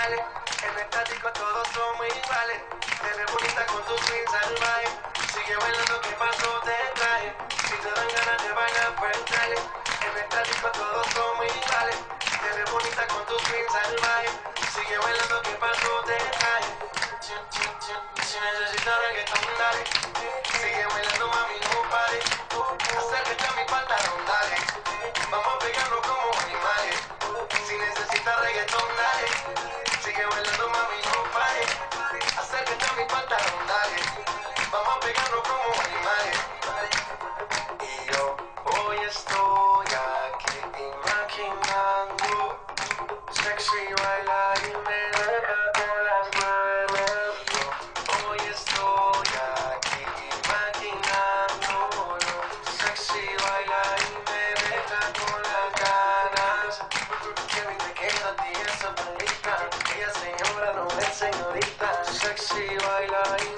dale. En el tático todos somos iguales. Te ves bonita con tu swing salvaje. Sigue bailando, ¿qué pasó? Te traje. Si te dan ganas de bailar, pues dale. En el tático todos somos iguales. Te ves bonita con tu swing salvaje. Sigue bailando, ¿qué pasó? Te traje. Si necesitas reggaetón, dale. Sigue bailando, mami, no pare. Acércate a mi pantalón, dale. Vamos a pegarnos como animales. Si necesitas reggaetón, dale. Sigue bailando, mami, no pare. Acércate a mi pantalón, dale. Vamos a pegarnos como animales. Y yo hoy estoy aquí imaginando sexy bailar y me deja con las manos. Hoy estoy aquí imaginando sexy bailar y me deja con las ganas. Qué bien te queda a ti esa palita. Ella señora no es señorita. Sexy bailar y